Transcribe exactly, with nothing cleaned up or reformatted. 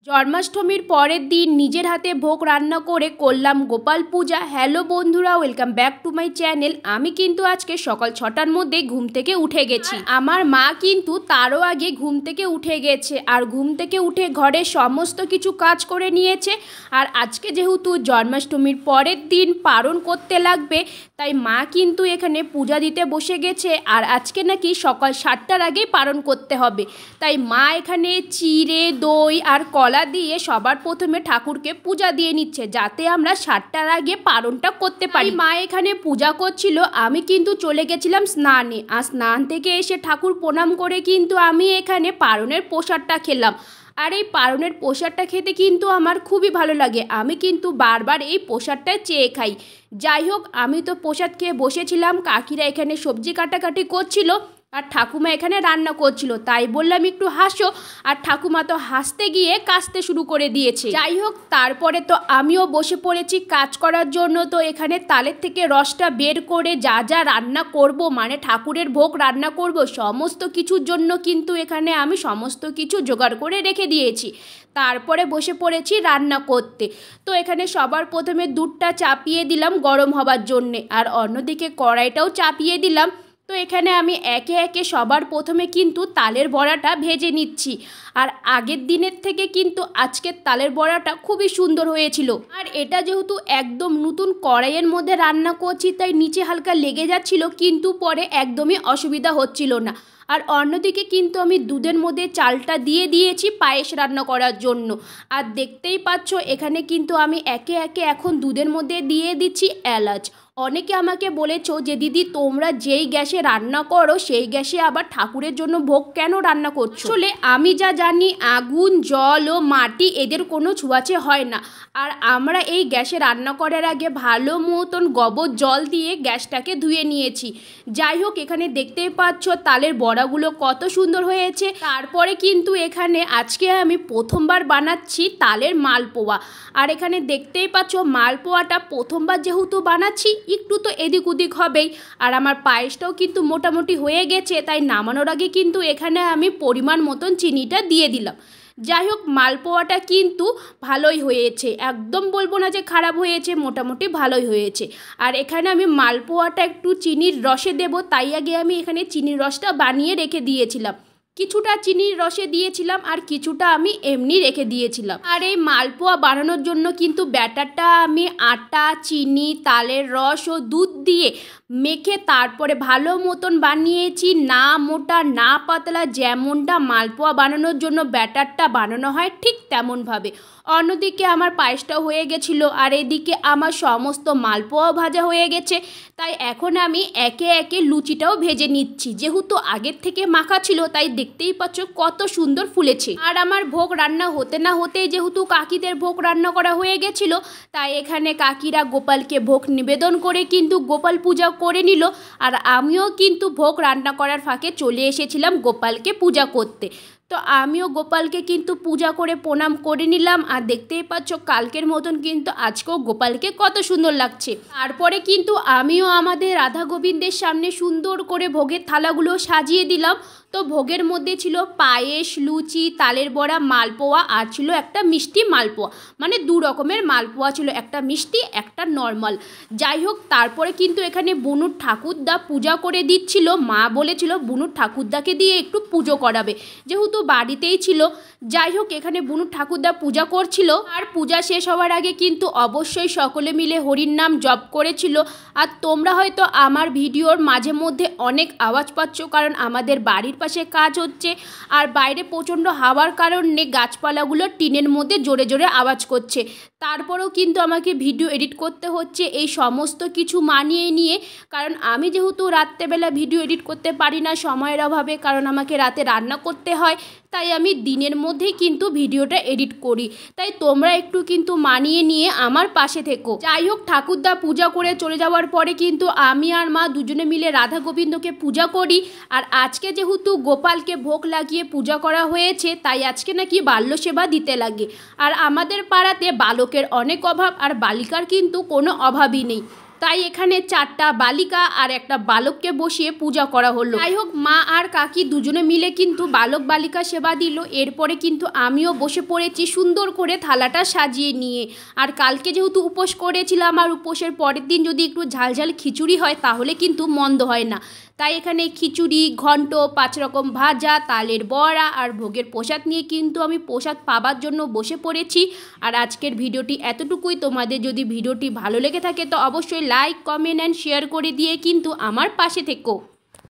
জন্মাষ্টমীর পরের দিন নিজের হাতে ভোগ রান্না করে করলাম গোপাল পূজা। হ্যালো বন্ধুরা, welcome back to my channel. আমি কিন্তু আজকে সকাল ছটার মধ্যে ঘুম থেকে উঠে গেছি। আমার মা কিন্তু তারও আগে ঘুম থেকে উঠে গেছে, আর ঘুম থেকে উঠে ঘরের সমস্ত কিছু কাজ করে নিয়েছে। আর আজকে যেহেতু জন্মাষ্টমীর পরের দিন পালন করতে লাগবে, তাই মা কিন্তু এখানে পূজা দিতে বসে গেছে। আর আজকে নাকি সকাল সাতটার আগেই পালন করতে হবে, তাই মা এখানে চিড়ে, দই আর কলা দিয়ে সবার প্রথমে ঠাকুরকে পূজা দিয়ে নিচ্ছে, যাতে আমরা সাতটার আগে পালনটা করতে পারি। মা এখানে পূজা করছিল, আমি কিন্তু চলে গেছিলাম স্নানে। আর স্নান থেকে এসে ঠাকুর প্রণাম করে কিন্তু আমি এখানে পালনের প্রসাদটা খেলাম। আর এই পালনের প্রসাদটা খেতে কিন্তু আমার খুবই ভালো লাগে। আমি কিন্তু বারবার এই প্রসাদটা চেয়ে খাই। যাই হোক, আমি তো প্রসাদ খেয়ে বসেছিলাম, কাকিরা এখানে সবজি কাটাকাটি করছিল আর ঠাকুমা এখানে রান্না করছিল। তাই বললাম একটু হাসো, আর ঠাকুমা তো হাসতে গিয়ে কাশতে শুরু করে দিয়েছে। যাই হোক, তারপরে তো আমিও বসে পড়েছি কাজ করার জন্য। তো এখানে তালের থেকে রসটা বের করে যা যা রান্না করব, মানে ঠাকুরের ভোগ রান্না করব, সমস্ত কিছুর জন্য কিন্তু এখানে আমি সমস্ত কিছু জোগাড় করে রেখে দিয়েছি। তারপরে বসে পড়েছি রান্না করতে। তো এখানে সবার প্রথমে দুধটা চাপিয়ে দিলাম গরম হবার জন্যে, আর অন্যদিকে কড়াইটাও চাপিয়ে দিলাম। তো এখানে আমি একে একে সবার প্রথমে কিন্তু তালের বড়াটা ভেজে নিচ্ছি। আর আগের দিনের থেকে কিন্তু আজকের তালের বড়াটা খুবই সুন্দর হয়েছিল। আর এটা যেহেতু একদম নতুন কড়াইয়ের মধ্যে রান্না করছি, তাই নিচে হালকা লেগে যাচ্ছিল, কিন্তু পরে একদমই অসুবিধা হচ্ছিল না। আর অন্যদিকে কিন্তু আমি দুধের মধ্যে চালটা দিয়ে দিয়েছি পায়েস রান্না করার জন্য। আর দেখতেই পাচ্ছ এখানে কিন্তু আমি একে একে এখন দুধের মধ্যে দিয়ে দিচ্ছি এলাচ। অনেকে আমাকে বলেছো যে দিদি, তোমরা যেই গ্যাসে রান্না করো সেই গ্যাসে আবার ঠাকুরের জন্য ভোগ কেন রান্না করছো? আসলে আমি যা জানি, আগুন, জল ও মাটি এদের কোনো ছোঁয়াচে হয় না। আর আমরা এই গ্যাসে রান্না করার আগে ভালো মতন গোবর জল দিয়ে গ্যাসটাকে ধুয়ে নিয়েছি। যাই হোক, এখানে দেখতেই পাচ্ছ তালের বড়াগুলো কত সুন্দর হয়েছে। তারপরে কিন্তু এখানে আজকে আমি প্রথমবার বানাচ্ছি তালের মালপোয়া। আর এখানে দেখতেই পাচ্ছ মালপোয়াটা প্রথমবার যেহেতু বানাচ্ছি, একটু তো এদিক ওদিক হবেই। আর আমার পায়েসটাও কিন্তু মোটামুটি হয়ে গেছে, তাই নামানোর আগে কিন্তু এখানে আমি পরিমাণ মতন চিনিটা দিয়ে দিলাম। যাই হোক, মালপোয়াটা কিন্তু ভালোই হয়েছে, একদম বলবো না যে খারাপ হয়েছে, মোটামুটি ভালোই হয়েছে। আর এখানে আমি মালপোয়াটা একটু চিনির রসে দেব, তাই আগে আমি এখানে চিনির রসটা বানিয়ে রেখে দিয়েছিলাম। কিছুটা চিনির রসে দিয়েছিলাম আর কিছুটা আমি এমনি রেখে দিয়েছিলাম। আর এই মালপোয়া বানানোর জন্য কিন্তু ব্যাটারটা আমি আটা, চিনি, তালের রস ও দুধ দিয়ে মেখে তারপরে ভালো মতন বানিয়েছি। না মোটা না পাতলা, যেমনটা মালপোয়া বানানোর জন্য ব্যাটারটা বানানো হয় ঠিক তেমনভাবে। অন্যদিকে আমার পায়েসটাও হয়ে গেছিলো, আর এদিকে আমার সমস্ত মালপোয়া ভাজা হয়ে গেছে। তাই এখন আমি একে একে লুচিটাও ভেজে নিচ্ছি। যেহেতু আগের থেকে মাখা ছিল, তাই দেখতেই পাচ্ছ কত সুন্দর ফুলেছে। আর আমার ভোগ রান্না হতে না হতেই যেহেতু কাকিদের ভোগ রান্না করা হয়ে গেছিল, তাই এখানে কাকিরা গোপালকে ভোগ নিবেদন করে কিন্তু গোপাল পূজা করে নিল। আর আমিও কিন্তু ভোগ রান্না করার ফাঁকে চলে এসেছিলাম গোপালকে পূজা করতে। তো আমিও গোপালকে কিন্তু পূজা করে প্রণাম করে নিলাম। আর দেখতেই পাচ্ছ কালকের মতন কিন্তু আজকেও গোপালকে কত সুন্দর লাগছে। তারপরে কিন্তু আমিও আমাদের রাধা গোবিন্দের সামনে সুন্দর করে ভোগের থালাগুলো সাজিয়ে দিলাম। তো ভোগের মধ্যে ছিল পায়েস, লুচি, তালের বড়া, মালপোয়া, আর ছিল একটা মিষ্টি মালপোয়া। মানে দু রকমের মালপোয়া ছিল, একটা মিষ্টি একটা নর্মাল। যাই হোক, তারপরে কিন্তু এখানে বুনুর ঠাকুরদা পূজা করে দিচ্ছিল। মা বলেছিল বুনুর ঠাকুরদাকে দিয়ে একটু পুজো করাবে, যেহেতু বাড়িতেই ছিল। যাই হোক, এখানে বুনুর ঠাকুরদা পূজা করছিল। আর পূজা শেষ হওয়ার আগে কিন্তু অবশ্যই সকলে মিলে হরির নাম জপ করেছিল। আর তোমরা হয়তো আমার ভিডিওর মাঝে মধ্যে অনেক আওয়াজ পাচ্ছ, কারণ আমাদের বাড়ির পাশে কাজ হচ্ছে। আর বাইরে প্রচণ্ড হাওয়ার কারণে গাছপালাগুলো টিনের মধ্যে জোরে জোরে আওয়াজ করছে। তারপরেও কিন্তু আমাকে ভিডিও এডিট করতে হচ্ছে এই সমস্ত কিছু মানিয়ে নিয়ে, কারণ আমি যেহেতু রাত্রেবেলা ভিডিও এডিট করতে পারি না সময়ের অভাবে, কারণ আমাকে রাতে রান্না করতে হয়। তাই আমি দিনের মধ্যেই কিন্তু ভিডিওটা এডিট করি। তাই তোমরা একটু কিন্তু মানিয়ে নিয়ে আমার পাশে থেকো। যাই হোক, ঠাকুরদা পূজা করে চলে যাওয়ার পরে কিন্তু আমি আর মা দুজনে মিলে রাধা গোবিন্দকে পূজা করি। আর আজকে যেহেতু গোপালকে ভোগ লাগিয়ে পূজা করা হয়েছে, তাই আজকে নাকি বাল্য সেবা দিতে লাগে। আর আমাদের পাড়াতে বালকের অনেক অভাব, আর বালিকার কিন্তু কোনো অভাবই নেই। তাই এখানে চারটা বালিকা আর একটা বালককে বসিয়ে পূজা করা হলো। যাই হোক, মা আর কাকি দুজনে মিলে কিন্তু বালক বালিকা সেবা দিল। এরপরে কিন্তু আমিও বসে পড়েছি সুন্দর করে থালাটা সাজিয়ে নিয়ে। আর কালকে যেহেতু উপোস করেছিলাম, আর উপোসের পরের দিন যদি একটু ঝাল ঝাল খিচুড়ি হয় তাহলে কিন্তু মন্দ হয় না। তাই এখানে খিচুড়ি, ঘন্ট, পাঁচ রকম ভাজা, তালের বড়া আর ভোগের প্রসাদ নিয়ে কিন্তু আমি প্রসাদ পাবার জন্য বসে পড়েছি। আর আজকের ভিডিওটি এতটুকুই। তোমাদের যদি ভিডিওটি ভালো লেগে থাকে তো অবশ্যই লাইক, কমেন্ট অ্যান্ড শেয়ার করে দিয়ে কিন্তু আমার পাশে থেকো।